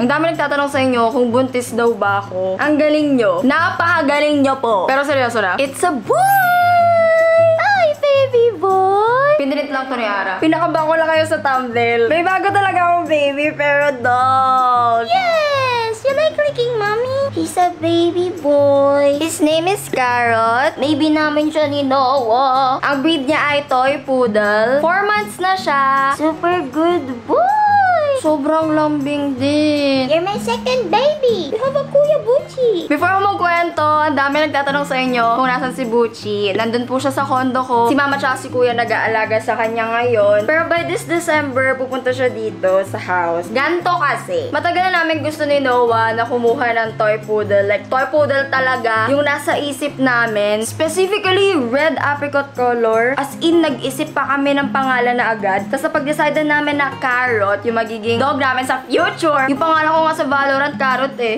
Ang dami nagtatanong sa inyo kung buntis daw ba ako. Ang galing nyo. Napakagaling nyo po. Pero seryoso na. It's a boy! Hi, baby boy! Pinilit lang to ni Ara. Pinakaba ko lang kayo sa thumbnail. May bago talaga akong baby, pero dog. Yes! You like clicking, mommy? He's a baby boy. His name is Carrot. Maybe namin siya ni Noah. Ang breed niya ay toy poodle. 4 months na siya. Super good boy. Sobrang lambing din. You're my second baby. You have a Kuya Buchi. Before ako magkwento, ang dami nagtatanong sa inyo kung nasan si Buchi. Nandun po siya sa condo ko. Si mama tsaka si kuya nag-aalaga sa kanya ngayon. Pero by this December, pupunta siya dito sa house. Ganto kasi. Matagal na namin gusto ni Noah na kumuha ng toy poodle. Like, toy poodle talaga yung nasa isip namin. Specifically, red apricot color. As in, nag-isip pa kami ng pangalan na agad. Tapos napag-decide namin na Carrot, yung magiging dog namin sa future. Yung pangalan ko nga sa Valorant, Carrot eh.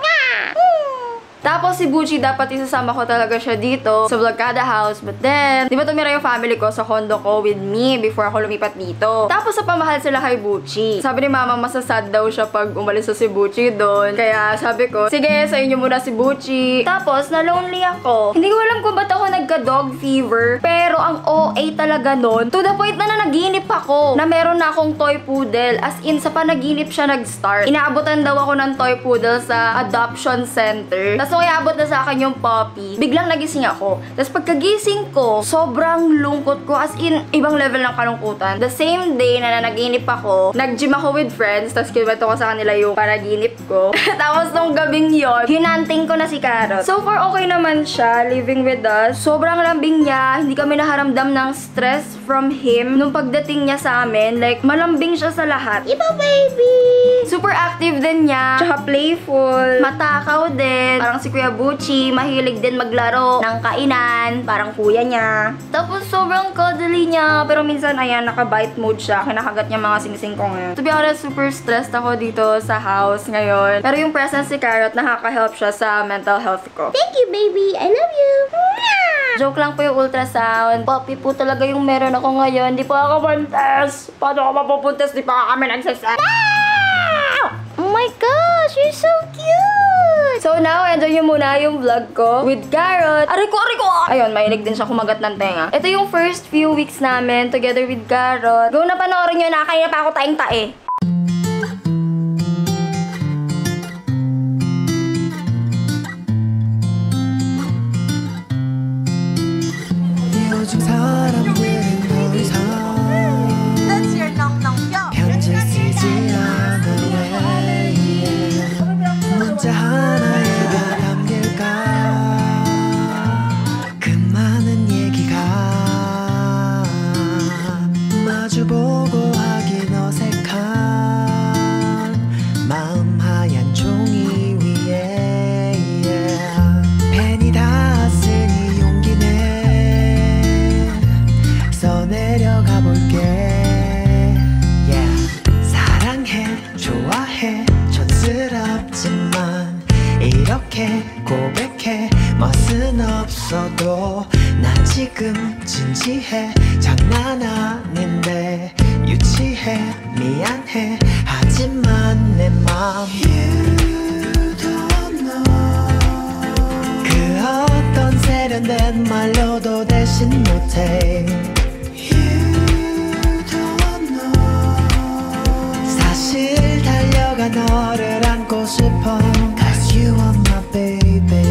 Tapos si Buchi, dapat isasama ko talaga siya dito sa Vlogada House. But then, di ba tumira yung family ko sa condo ko with me before ako lumipat dito. Tapos sa pamahal sila kay Buchi. Sabi ni mama, masasad daw siya pag umalis sa si Buchi doon. Kaya sabi ko, sige, sa inyo muna si Buchi. Tapos, na-lonely ako. Hindi ko alam kung ba't ako nagka-dog fever. Pero ang OA talaga nun, to the point na naginip ako na meron na akong toy poodle. As in, sa panaginip siya nag-start. Inaabutan daw ako ng toy poodle sa adoption center. Tapos nung iabot na sa akin yung puppy, biglang nagising ako. Tapos pagkagising ko, sobrang lungkot ko. As in, ibang level ng kalungkutan. The same day na nanaginip ako, nag-gym ako with friends. Tapos kinuwento ko sa kanila yung panaginip ko. Tapos nung gabing yon, hinanting ko na si Carrot. So far, okay naman siya, living with us. Sobrang lambing niya. Hindi kami naharamdam ng stress from him nung pagdating niya sa amin. Like, malambing siya sa lahat. Iba, baby! Super active din niya. Tsaka playful. Matakaw din. Parang si Kuya Buchi, mahilig din maglaro ng kainan. Parang kuya niya. Tapos, sobrang cuddly niya. Pero minsan, ayan, naka-bite mode siya. Kinakagat niya mga sinising ko ngayon. To be honest, super stressed ako dito sa house ngayon. Pero yung presence si Carrot, nakaka-help siya sa mental health ko. Thank you, baby! I love you! Joke lang po yung ultrasound. Puppy po talaga yung meron ako ngayon. Di po ako buntis. Paano ako mapupuntis? Di pa kami nagsasabi. Oh my gosh, you're so cute! So now, enjoy nyo muna yung vlog ko with Carrot. Aray ko! Ayun, mahilig din siya kumagat ng tenga. Ito yung first few weeks namin together with Carrot. Go na panoorin nyo, nakakaya pa ako taing-tae. 요즘 사람들은 더 이상 편지 쓰지 않을래 문자 하나에 다 담길까 그 많은 얘기가 마주보고 하긴 어색한 마음 하얀 종이 위에 펜이 닿았으니 용기내 내려가 볼게 사랑해 좋아해 촌스럽지만 이렇게 고백해 멋은 없어도 나 지금 진지해 장난 아닌데 유치해 미안해 하지만 내 맘 You don't know 그 어떤 세련된 말로도 대신 못해 사실 달려가 너를 안고 싶어 Cause you are my baby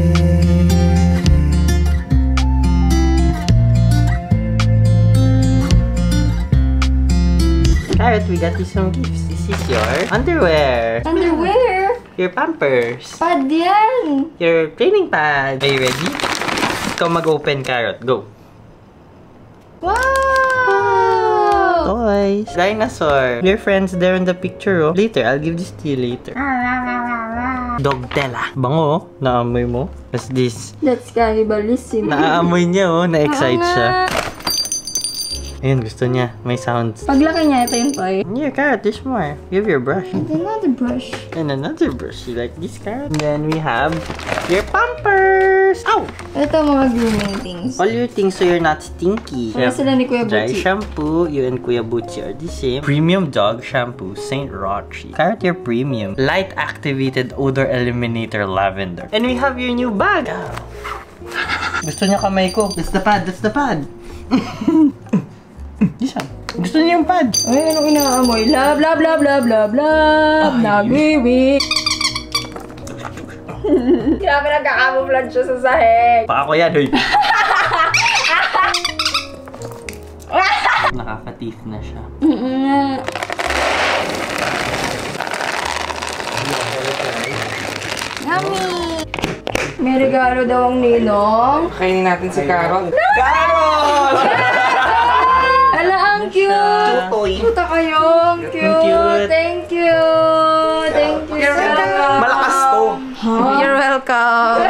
Carrot, we got you some gifts. This is your underwear. Underwear? Your pampers. Pad yan! Your training pad. Are you ready? Ikaw mag-open, Carrot. Go. Wow! Toys. Dinosaur. Your friends there in the picture, oh. Later, I'll give this to you later. Dogtela. Bango, oh. Naamoy mo. What's this? That's cannibalism. Naaamoy niya, oh. Na-excite siya. Ayun, gusto niya. May sounds. Paglaki niya, ito yung toy. Here, Carrot, there's more. You have your brush. And another brush. And another brush. You like this, Carrot? And then we have your pampers. first. Ow! Ito mga grooming things. All your things so you're not stinky. Wala sila ni Kuya Dry Butchie. shampoo. You and Kuya Butchie are the same. Premium dog shampoo. St. Rochi. Carrot your premium. Light activated odor eliminator lavender. And we have your new bag. Gusto niya kamay ko. That's the pad. That's the pad. Isa. Gusto niya yung pad. Ay, anong inaamoy? Love, love, love, love, love, love. Nag-iwi. Grabe, nagkakamouflage siya sa sahig. Baka ko yan, hoy. Nakaka-teeth na siya. Yummy! May regalo daw ang ninong. Kainin natin si Carol. Ala, ang cute! Tutoy. Puta kayo, ang cute. cute. Thank you. Thank you. You're welcome. Malakas to. You're welcome.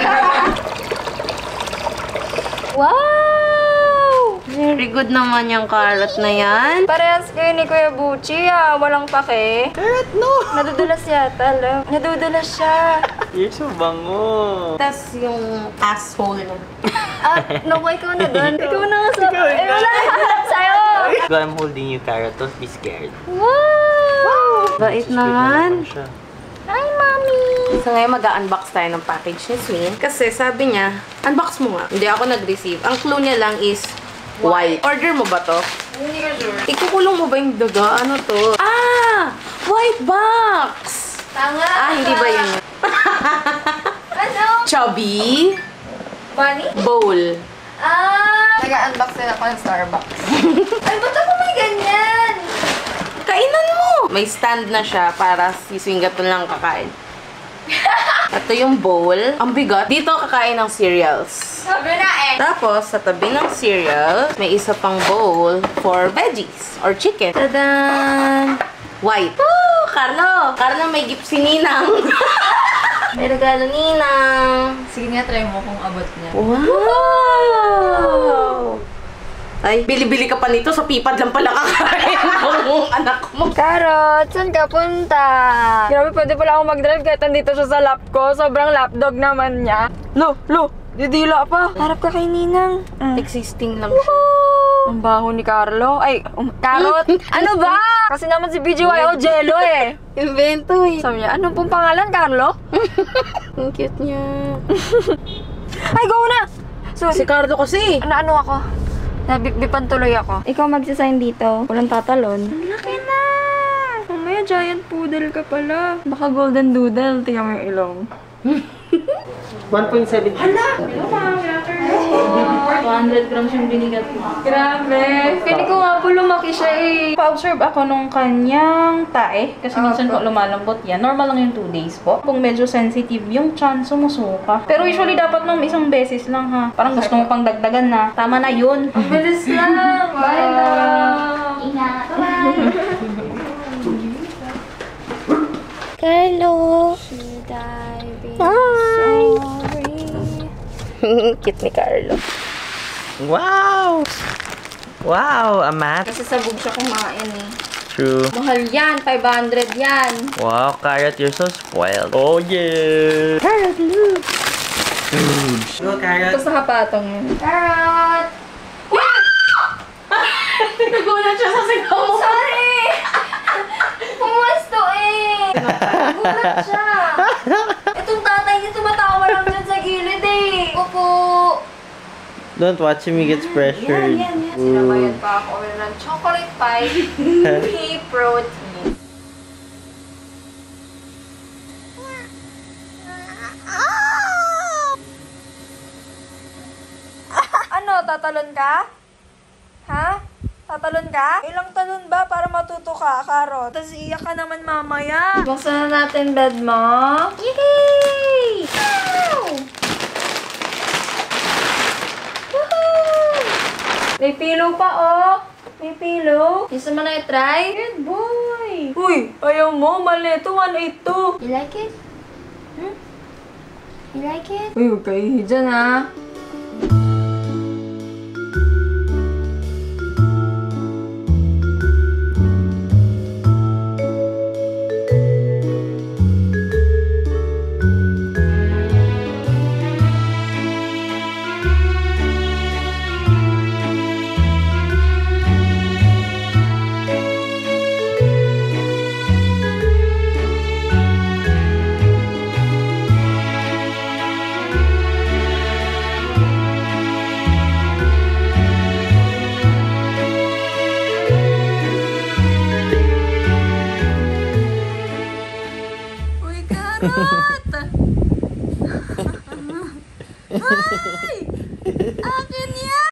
Wow! Very good naman yung carrot na yan. Parehas kayo ni Kuya Butchie, walang pake. Carrot, no! Nadudulas yata, love. Nadudulas siya. You're so bango. Tas yung asshole mo. Naku, ikaw na doon. Ikaw na nga sa... Eh, wala na sa'yo. I'm holding you, Carrot. Don't be scared. Wow! Bait naman. Siya. Hi, Mommy! So ngayon mag-unbox tayo ng package ni Swin. Kasi sabi niya, unbox mo nga. Hindi ako nag-receive. Ang clue niya lang is white. Order mo ba to? Hindi ka sure. Ikukulong mo ba yung daga? Ano to? Ah! White box! Tanga! Hindi ba yun? Ano? Chubby Bunny? bowl. Nag-unbox din ako ng Starbucks. Ay, ba't ako may ganyan? Kainan mo! May stand na siya para si Swingaton lang kakain. Ito yung bowl. Ang bigat. Dito kakain ng cereals. Sabi na eh. Tapos, sa tabi ng cereal, may isa pang bowl for veggies or chicken. Tadan! White. Woo! Carlo! Carlo, may gift si Ninang. May regalo Ninang. Sige nga, try mo kung abot niya. Wow! Ay, bili-bili ka pa nito. Sa pipad lang pala kakain ng anak mo. Carrot, saan ka punta? Grabe, pwede pala ako mag-drive kahit nandito siya sa lap ko. Sobrang lapdog naman niya. Lo, didila pa. Harap ka kay Ninang. Existing lang siya. Ang baho ni Carlo. Ay, Carrot. Ano ba? Kasi naman si BGYO Jello eh. Invento eh. Sabi niya, anong pong pangalan, Carlo? Ang cute niya. Ay, go na! So, Si Carlo kasi. ano ako? Nabikbipan tuloy ako. Ikaw magsasign dito. Walang tatalon. Ang laki na! Mamaya giant poodle ka pala. Baka golden doodle. Tingnan mo yung ilong. 1.7. 200 grams yung binigat mo. Grabe! Feeling ko nga po lumaki siya eh. Pa-observe ako nung kanyang tae. Kasi minsan po lumalambot yan. Normal lang yung 2 days po. Kung medyo sensitive, yung chan sumusuka. Pero usually dapat nung isang beses lang ha. Parang gusto mo pang dagdagan na. Tama na yun. Ang bilis lang! Bye love! Ingat. Bye! Carlo! Should I be sorry? Cute ni Carlo. Wow! Wow, a mat. Kasi sabog siya kumain eh. True. Mahal yan! 500 yan! Wow, Carrot, you're so spoiled. Oh, yeah! Carrot, look! Go, Carrot. Ito sa kapatong yun. Carrot! Nagulat siya sa sigaw mo. Sorry! Pumuwesto eh! Nagulat siya! Itong tatay niya tumatawa lang dyan sa gilid eh! Opo! Don't watch him, he gets pressured. Sinabayan pa ako ng chocolate pie, pea protein. Ano, tatalon ka? Ha? Tatalon ka? Ilang talon ba para matuto ka, Carrot? Tapos iiyak ka naman mamaya. Buksan na natin bed mo. Yay! Wow! Woohoo! May pillow pa, oh. May pillow. Gusto mo na i-try? Good boy. Uy, ayaw mo. Mali ito. 182. You like it? Hmm? You like it? Uy, huwag kayo dyan, ha? Charot! Ay! Akin yan!